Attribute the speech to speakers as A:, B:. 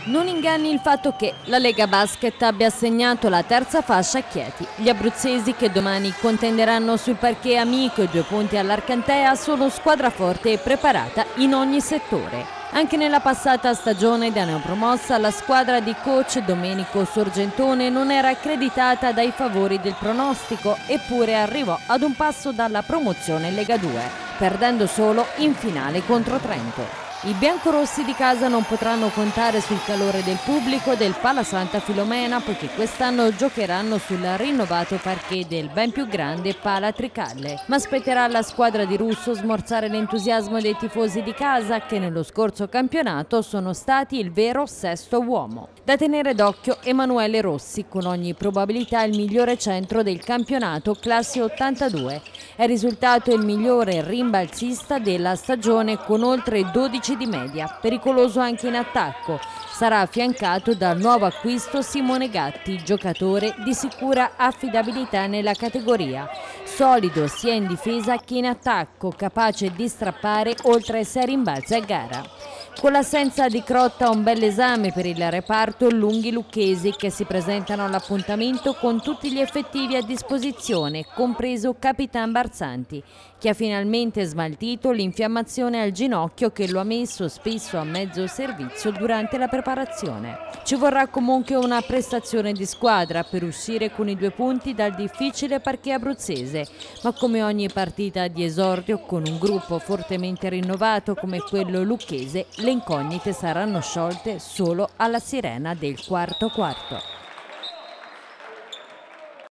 A: Non inganni il fatto che la Lega Basket abbia assegnato la terza fascia a Chieti. Gli abruzzesi che domani contenderanno sul parquet amico e 2 punti all'Arcantea sono squadra forte e preparata in ogni settore. Anche nella passata stagione da neopromossa la squadra di coach Domenico Sorgentone non era accreditata dai favori del pronostico, eppure arrivò ad un passo dalla promozione Lega 2, perdendo solo in finale contro Trento. I biancorossi di casa non potranno contare sul calore del pubblico del Pala Santa Filomena, poiché quest'anno giocheranno sul rinnovato parquet del ben più grande Pala Tricalle. Ma spetterà alla squadra di Russo smorzare l'entusiasmo dei tifosi di casa, che nello scorso campionato sono stati il vero sesto uomo. Da tenere d'occhio Emanuele Rossi, con ogni probabilità il migliore centro del campionato classe 82. È risultato il migliore rimbalzista della stagione con oltre 12 di media, pericoloso anche in attacco. Sarà affiancato dal nuovo acquisto Simone Gatti, giocatore di sicura affidabilità nella categoria. Solido sia in difesa che in attacco, capace di strappare oltre 6 rimbalzi a gara. Con l'assenza di Crotta un bel esame per il reparto lunghi lucchesi, che si presentano all'appuntamento con tutti gli effettivi a disposizione, compreso Capitan Barzanti, che ha finalmente smaltito l'infiammazione al ginocchio che lo ha messo spesso a mezzo servizio durante la preparazione. Ci vorrà comunque una prestazione di squadra per uscire con i 2 punti dal difficile parquet abruzzese, ma come ogni partita di esordio con un gruppo fortemente rinnovato come quello lucchese, le incognite saranno sciolte solo alla sirena del quarto quarto.